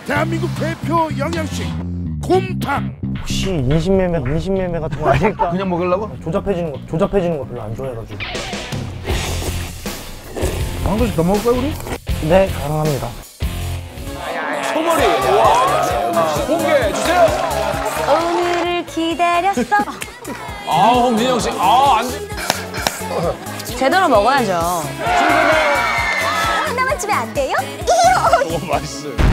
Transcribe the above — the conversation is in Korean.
대한민국 대표 영양식 곰탕. 혹시 인신매매 같은 거 아닐까? 그냥 먹으려고? 조잡해지는 거 별로 안 좋아해가지고. 한 그릇 더 먹을까요 우리? 네, 가능합니다. 소머리. 공개해 주세요. 오늘을 기다렸어. 홍진영 씨. 안 돼. 제대로 먹어야죠. 하나만 주면 안 돼요? 너무 맛있어요.